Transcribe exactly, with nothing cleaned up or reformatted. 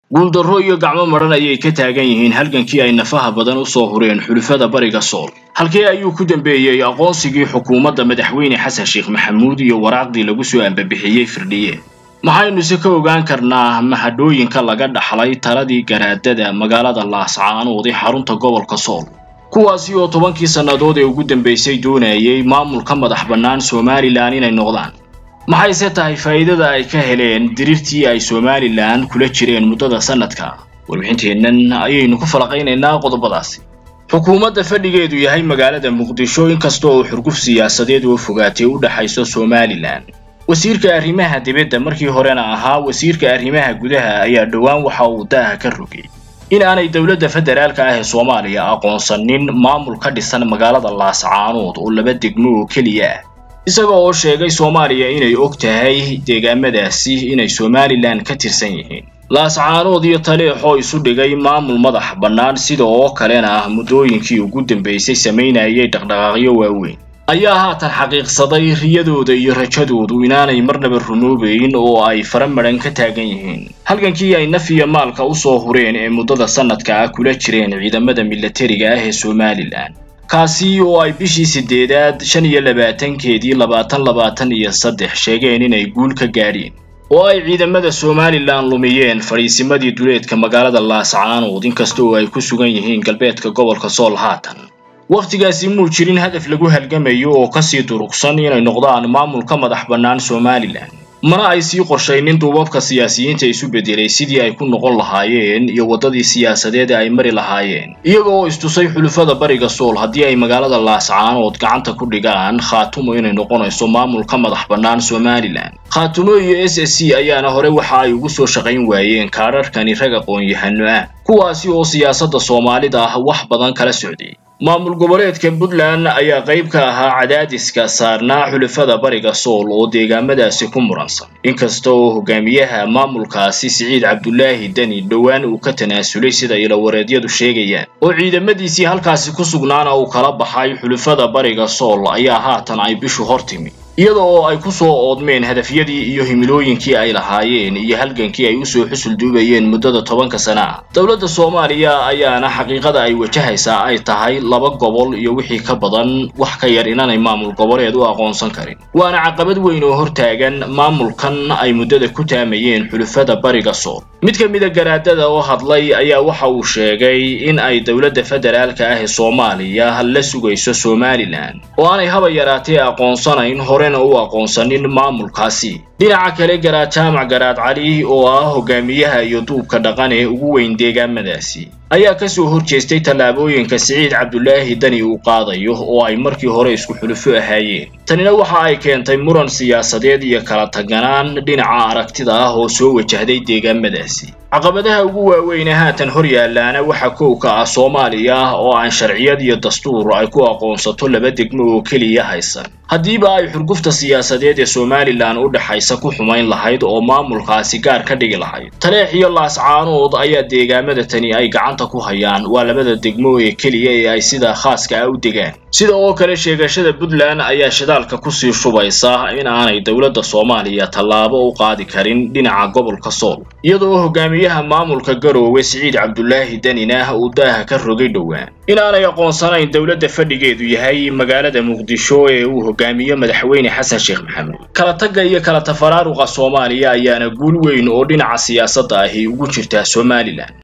guuldarro iyo gacmo maran ayay ka taagan yihiin halgankii ay nafaha badan u soo hureen xulufada bariga Sool halkii ayuu ku dambeeyay aqoonsigii xukuumadda madaxweyne Xasan Sheekh Maxamuud iyo waraaqdii lagu soo ambabixiyay firdhiye maxaynu si ka ogaan karnaa mahadooyinka laga dhaxlay taladii garaadada magaalada Laascaanood ee xarunta gobolka Sool kuwaasi oo tobankii sanadood ee ugu dambeysay doonayay maamulka madax bannaan Somaliland inay noqdaan maxay se tahay faa'iidada ay ka heleen dirirtii ay Somaliland kula jireen muddada sanadka warbixinteennan ayaynu ku falaqaynaynaa qodobadaasi xukuumadda fadhigeedu yahay magaalada Muqdisho inkastoo uu xurguf siyaasadeed oo fogaatay u dhaxayso Somaliland wasiirka arrimaha dibadda markii horena ahaa wasiirka arrimaha gudaha ayaa dhawaan waxa uu daaha ka rogay in aanay dawladda federaalka ah ee Soomaaliya aqoonsanin maamul ka dhisan magaalada Laascaanood oo laba degmo oo kaliya ah isagoo oo sheegay Soomaaliya inay og tahay deegaamadaasi inay Somaliland ka tirsan yihiin Laascaanood iyo Taleexo isu dhigay maamul madax bannaan sidoo kalena muddooyinkii ugu dambeysay sameynayay dhaqdhaqaaqyo waaweyn ayaa haatan xaqiiqsaday riyadooda iyo rajadoodu inaanay marnaba rumoobayn oo ay faramaran ka taagan yihiin halgankii ay nafiya maalka u soo hureen ee muddada sanadka ah kula jireen ciidamada militariga ah ee Somaliland kaasi oo ay bishii sideedaad shan iyo labaatankeedii labaatan labaatan iyo saddex sheegeen inay guul ka gaadheen oo ay ciidamada Somaliland lumiyeen fariisimadii duleedka magaalada Laascaanood inkastoo ay ku sugan yihiin galbeedka gobolka Sool haatan waqtigaasi muu jirin hadaf lagu halgamayo oo ka sii durugsan inay noqdaan maamulka madax bannaan Somaliland mana ay sii qorshaynin duubabka siyaasiyiinta isu bedelay sidii ay ku noqon lahaayeen iyo wadadii siyaasadeed ay mari lahaayeen iyagoo istusay xulufada bariga Sool haddii ay magaalada Laascaanood gacanta ku dhigaan Khaatumo inay noqonayso maamulka madax bannaan Somaliland Khaatumo iyo S S C ayaana hore waxa ay ugu soo shaqayn waayeen kaararkani rag aqoon-yahano ah kuwaasi oo siyaasadda Soomaalida ah wax badan kala socday maamul goboleedka Puntland ayaa qayb ka ahaa cadaadiska saarnaa xulufada bariga Sool oo deegaamadaasi ku muransan inkastoo hogaamiyaha maamulkaasi Siciid Cabdullaahi Dani dhawaan uu ka tanaasulay sida ila wareedyadu sheegayaan oo ciidamadiisii halkaasi ku sugnaana uu kala baxay xulufada bariga Sool ayaa haatan ay bishu hortimi iyadoo ay ku soo oodmeen hadafyadii iyo himilooyinkii ay lahaayeen iyo halgankii ay u soo xusul duubayeen muddada tobanka sano dawladda Soomaaliya ayaana xaqiiqada ay wajahaysaa ay tahay laba gobol iyo wixii ka badan wax ka yar inanay maamul goboleed u aqoonsan karin waana caqabad weyn oo hortaagan maamulkan ay muddada ku taamayeen xulufada bariga Sool mid ka mid ah garaadada oo hadlay ayaa waxa uu sheegay in ay dawladda federaalka ah ee Soomaaliya la sugayso Somaliland oo aanay haba yaraatee aqoonsanayn horena u aqoonsanin maamulkaasi dhinaca kale garaad jaamac garaad cali oo ah hogaamiyaha iyo duubka dhaqan ee ugu weyn deegaamadaasi ayaa ka soo horjeestay tallaabooyinka Siciid Cabdullaahi Dani uu qaadayo oo ay markii hore isku xulufo ahaayeen tanina waxa ay keentay muran siyaasadeed iyo kala taganaan dhinaca aragtida ah oo soo wajahday deegaamadaasi caqabadaha ugu waaweyn ee haatan hor yaalaana waxa koow ka ah Soomaaliya oo aan sharciyad iyo dastuur ay ku aqoonsato laba degmo oo kaliya haysan haddiiba ay xurgufta siyaasadeed ee Somaliland u dhaxaysa ku xumayn lahayd oo maamulkaasi gaar ka dhigi lahayd Taleex iyo Laascaanood ayaa deegaamada tani ay gacanta ku hayaan waa labada degmo ee kaliya ee ay sida khaaska ah u degaan sida oo kale sheegashada Puntland ayaa shidaalka ku sii shubaysa in aanay dawladda Soomaaliya tallaabo u qaadi karin dhinaca gobolka Sool iyadoo hogaamiyaha maamulka Garowe Siciid Cabdullaahi Danina uu daaha ka rogay dhawaan in aanay aqoonsanayn dawladda fadhigeedu yahay magaalada Muqdisho ee uu hogaamiyo madaxweyne Xasan Sheekh Maxamuud kala tagga iyo kala tafaraaruqa Soomaaliya ayaana guul weyn oo dhinaca siyaasadda ah ugu jirta Somaliland